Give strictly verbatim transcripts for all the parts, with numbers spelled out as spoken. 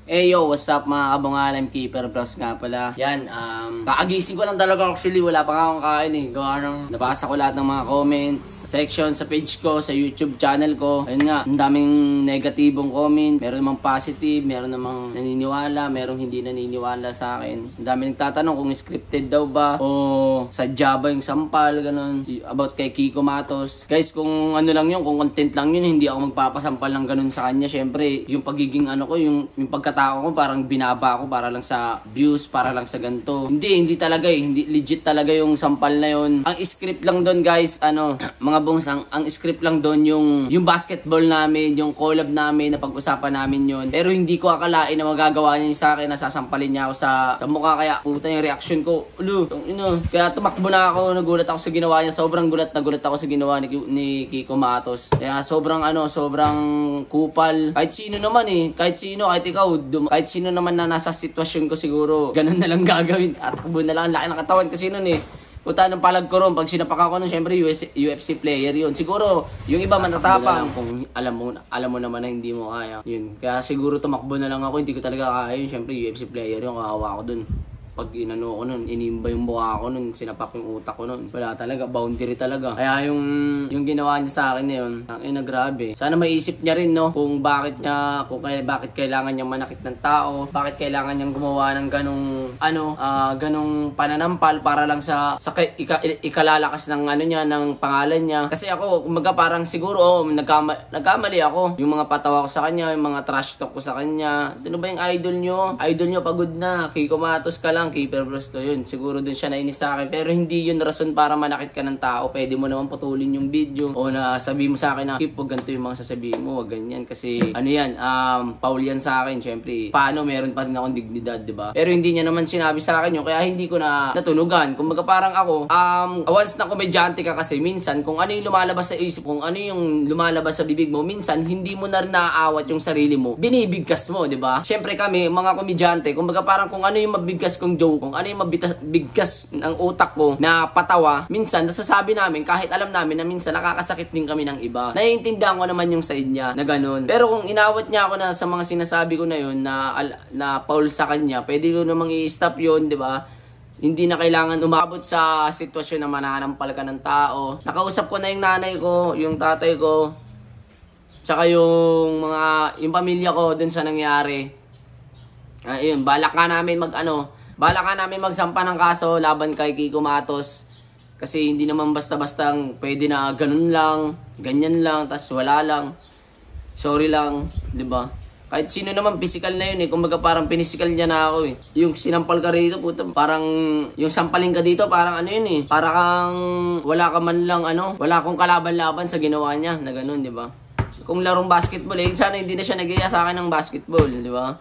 Eh yo, what's up mga kabungalan, Keeper Plus nga pala. Yan, um, kaagising ko lang talaga actually, wala pa akong kain eh. Gawa ng, nabasa ko lahat ng mga comments, section sa page ko, sa YouTube channel ko. Ayun nga, ang daming negatibong comment, meron namang positive, meron namang naniniwala, meron hindi naniniwala sa akin. Ang daming nagtatanong kung scripted daw ba, o sadya ba yung sampal, ganun. About kay Kiko Matos. Guys, kung ano lang yun, kung content lang yun, hindi ako magpapasampal ng ganun sa kanya. Syempre, yung pagiging ano ko, yung, yung pagkatao ko, parang binaba ko para lang sa views, para lang sa ganito. Hindi, hindi talaga eh. Hindi legit talaga yung sampal na yun. Ang script lang doon, guys, ano, mga bungs, ang, ang script lang doon yung yung basketball namin, yung collab namin, na pag-usapan namin yun. Pero hindi ko akalain na magagawa niya sa akin, na sasampalin niya ako sa, sa mukha. Kaya puta yung reaction ko, ulo, ino. Kaya tumakbo na ako, nagulat ako sa ginawa niya. Sobrang gulat na gulat ako sa ginawa ni, ni Kiko Matos. Kaya sobrang ano, sobrang kupal. Kahit sino naman eh, kahit sino, kahit ikaw, kahit sino naman na nasa sitwasyon ko siguro, ganun na lang gagawin. Atakbo na lang, laki ng katawan kasi nun eh. Puta ng palag ko ron, pag sinapak ako nun, syempre U F C player yun. Siguro, yung iba matatapang. Kung alam mo, alam mo naman na hindi mo kaya. Yun. Kaya siguro tumakbo na lang ako, hindi ko talaga kaya yun. Syempre U F C player yun, kawawa ko dun. Pag inano ko nun, inimba yung mukha ko nun, sinapak yung utak ko nun. Wala talaga, boundary talaga. Kaya yung yung ginawa niya sa akin na yun, ang ina grabe. Sana maisip niya rin no, kung bakit niya, kung kaya, bakit kailangan niyang manakit ng tao, bakit kailangan niyang gumawa ng ganong, ano, uh, ganong pananampal para lang sa, sa ika, ikalalakas ng ano niya, ng pangalan niya. Kasi ako, kumaga parang siguro, oh, nagkama, nagkamali ako. Yung mga patawa ko sa kanya, yung mga trash talk ko sa kanya. Ano ba yung idol niyo? Idol niyo pagod na, Kiko Matos ka lang. Keeper Plus to yun. Siguro dun siya nainis sa akin. Pero hindi yun rason para manakit ka ng tao. Pwede mo naman putulin yung video. O na sabi mo sa akin na, Keep, wag ganito yung mga sasabihin mo. Wag ganyan. Kasi ano yan, um, Paul yan sa akin. Siyempre, paano meron pa rin akong dignidad, diba? Pero hindi niya naman sinabi sa akin yun. Kaya hindi ko na natunugan. Kumbaga parang ako, um, once na komedyante ka kasi, minsan, kung ano yung lumalabas sa isip, kung ano yung lumalabas sa bibig mo, minsan, hindi mo na rin naaawat yung sarili mo. Binibigkas mo, diba? Siyempre kami, mga komedyante, kumbaga parang kung ano yung mabigkas kong joke, kung ano yung mabigkas ng utak ko na patawa, minsan nasasabi namin kahit alam namin na minsan nakakasakit din kami ng iba. Naiintindihan ko naman yung side niya na ganun. Pero kung inawat niya ako na sa mga sinasabi ko na yun na, na Paul sa kanya, pwede ko namang i-stop yun, di ba? Hindi na kailangan umabot sa sitwasyon na mananampal ka ng tao. Nakausap ko na yung nanay ko, yung tatay ko, tsaka yung mga, yung pamilya ko dun sa nangyari. Ayun, balak nga namin mag ano, balak nga namin magsampa ng kaso laban kay Kiko Matos. Kasi hindi naman basta-bastang pwede na ganun lang, ganyan lang, tas wala lang. Sorry lang, di ba? Kahit sino naman, physical na yun eh. Kumbaga parang pinisikal niya na ako eh. Yung sinampal ka rito, puta, parang yung sampaling ka dito, parang ano yun eh. Para kang wala ka man lang ano, wala akong kalaban-laban sa ginawa niya na ganun, di ba? Kung larong basketball eh, sana hindi na siya nag-iya sa akin ng basketball, di ba?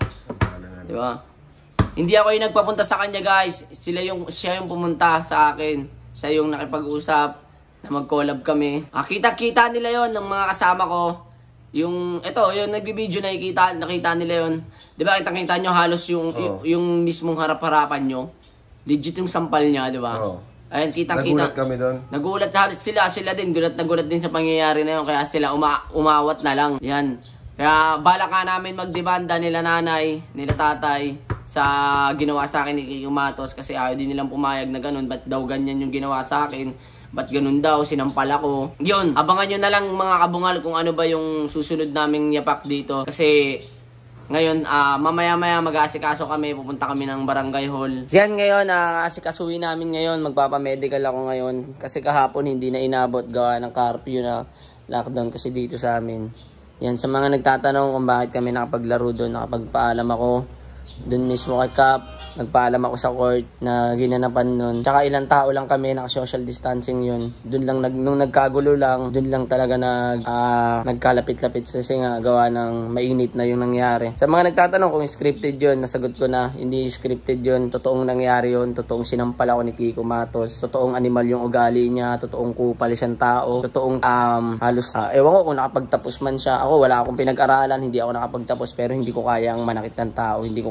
Di ba? Hindi ako yung nagpapunta sa kanya, guys. Sila yung, siya yung pumunta sa akin. Siya yung nakipag-usap na mag-collab kami. Ah, kita-kita nila yon ng mga kasama ko. Yung, eto, yung nagbibideo nakikita, nakita nila yon. Di ba, kitang-kita nyo halos yung, oh. yung, yung mismong harap-harapan nyo. Legit yung sampal niya, di ba? Oh. Ayun, kitang-kita. Nagulat kami doon. Nagulat halos sila, sila din. Gulat na gulat din sa pangyayari na yun. Kaya sila uma umawat na lang. Yan. Kaya balak ka namin magdemanda nila nanay, nila tatay, sa ginawa sa akin ni Kiko Matos kasi ayaw din nilang pumayag na ganun. Ba't daw ganyan yung ginawa sa akin? Ba't ganun daw? Sinampal ako. Yun, abangan nyo na lang mga kabungal kung ano ba yung susunod naming yapak dito. Kasi ngayon, uh, mamaya-maya mag-aasikaso kami. Pupunta kami ng barangay hall. Yan ngayon, uh, asikasuhin namin ngayon. Magpapamedical ako ngayon. Kasi kahapon hindi na inabot gawa ng curfew na lockdown kasi dito sa amin. Yan, sa mga nagtatanong kung bakit kami nakapaglaro doon, nakapagpaalam ako. Doon mismo kay Cap, nagpaalam ako sa court na ginanapan nun. Tsaka ilang tao lang kami, naka-social distancing yun. Doon lang, nag, nung nagkagulo lang, doon lang talaga nag, uh, nagkalapit-lapit kasi nga gawa ng mainit na yung nangyari. Sa mga nagtatanong kung scripted yun, nasagot ko na, hindi scripted yun. Totoong nangyari yun, totoong sinampal ako ni Kiko Matos. Totoong animal yung ugali niya, totoong kupal siyang tao, totoong um, halos, uh, ewan ko kung nakapagtapos man siya. Ako, wala akong pinag-aralan, hindi ako nakapagtapos, pero hindi ko kayang manakit ng tao, hindi ko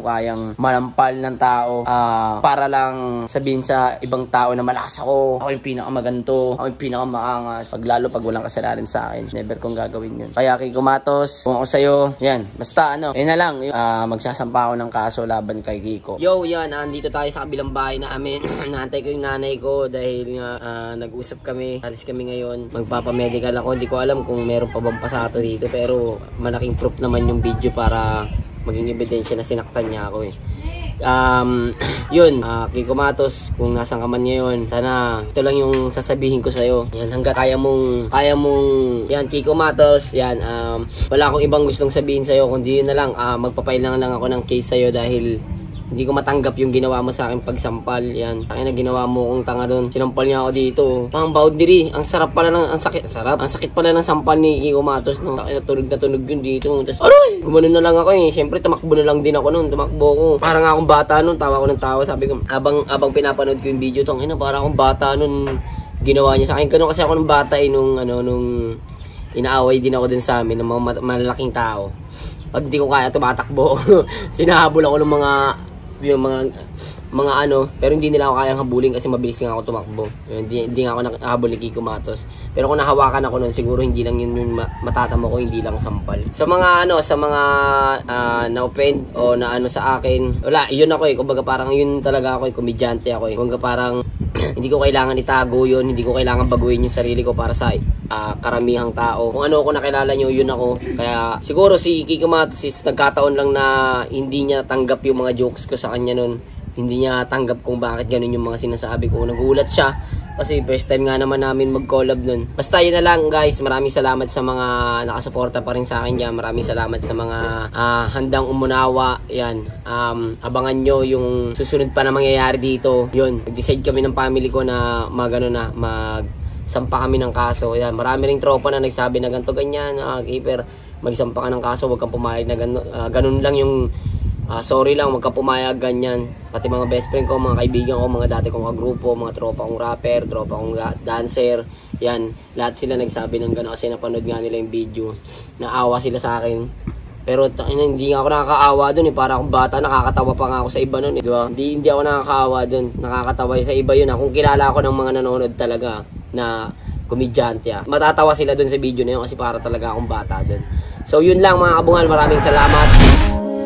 kayang malampal ng tao uh, para lang sabihin sa ibang tao na malakas ako, ako yung pinakamaganto, ako yung pinakamaangas. Pag lalo pag walang kasalanan sa akin, never kong gagawin yun. Kaya Kiko Matos, kung ako sa'yo, yan, basta ano, yun na lang, uh, magsasampa ako ng kaso laban kay Kiko. Yo, yan, andito tayo sa kabilang bahay namin. Naantay ko yung nanay ko dahil nga uh, nag-usap kami, alis kami ngayon, magpapamedical ako. Hindi ko alam kung meron pa bang pasato dito, pero malaking proof naman yung video para maging ebidensya na sinaktan niya ako eh. Um, yun, uh, Kiko Matos, kung nasan ka man ngayon, sana ito lang yung sasabihin ko sa'yo. Yan, hanggang kaya mong, kaya mong, yan, Kiko Matos, yan, um, wala akong ibang gustong sabihin sa'yo, kundi yun na lang, uh, magpapail lang lang ako ng case sa'yo dahil hindi ko matanggap yung ginawa mo sa akin pagsampal. Yan. Kaya na ginawa mo kong tanga doon. Sinampal niya ako dito. Pang boundary. Ang sarap pala ng, ang sakit, sarap. Ang sakit pala ng sampal ni Kiko Matos, no. Kaya tunog na tunog yun dito. Tapos, aray! Gumanon na lang ako eh. Siyempre, tumakbo na lang din ako noon. Tumakbo ko. Parang akong bata noon. Tawa ko ng tawa. Sabi ko, abang, abang pinapanood ko yung video, tong ina, parang akong bata noon. Ginawa niya sa akin. Ganun kasi ako ng bata eh, nung, ano, nung inaaway din ako dun sa amin ng mga malalaking tao. Pag hindi ko kaya tumatakbo, sinahabol ako ng mga yung mga mga ano, pero hindi nila ako kayang habulin kasi mabilis nga ako tumakbo. Hindi, hindi nga ako nakahabol ni Kiko Matos. Pero kung nahawakan ako nun, siguro hindi lang yun yung matatamo ko, hindi lang sampal. Sa mga ano, sa mga uh, na-offend o na ano sa akin, wala, yun ako eh. Kumbaga parang yun talaga ako eh, komedyante ako eh. Kumbaga parang hindi ko kailangan itago yun, hindi ko kailangan baguhin yung sarili ko para sa uh, karamihang tao. Kung ano ako nakilala nyo, yun ako. Kaya siguro si Kiko Matos is nagkataon lang na hindi niya tanggap yung mga jokes ko sa kanya nun. Hindi niya tanggap kung bakit ganun yung mga sinasabi ko. Nagulat siya kasi first time nga naman namin mag-collab nun. Basta yun na lang guys, maraming salamat sa mga nakasuporta pa rin sa akin dyan. Maraming salamat sa mga uh, handang umunawa. Yan, um, abangan nyo yung susunod pa na mangyayari dito. Yun, nag-decide kami ng family ko na mag, ano na, mag sampa kami ng kaso. Yan, marami ring tropa na nagsabi na ganito ganyan, uh, Keeper, magsampa ka ng kaso, wag kang pumayag na ganun, uh, ganun lang yung Uh, sorry lang, wag ka pumayag, ganyan. Pati mga best friend ko, mga kaibigan ko, mga dati kong kagrupo, mga tropa kong rapper, tropa kong dancer, yan, lahat sila nagsabi ng gano'n kasi napanood nga nila yung video. Naawa sila sa akin. Pero hindi nga ako nakakaawa dun eh, para akong bata, nakakatawa pa nga ako sa iba nun eh, diba? Hindi, hindi ako nakakaawa dun, nakakatawa sa iba yun. Kung kilala ako ng mga nanonood talaga na komedyante, ah, matatawa sila dun sa video na yun kasi para talaga akong bata dun. So yun lang mga kabungal, maraming salamat.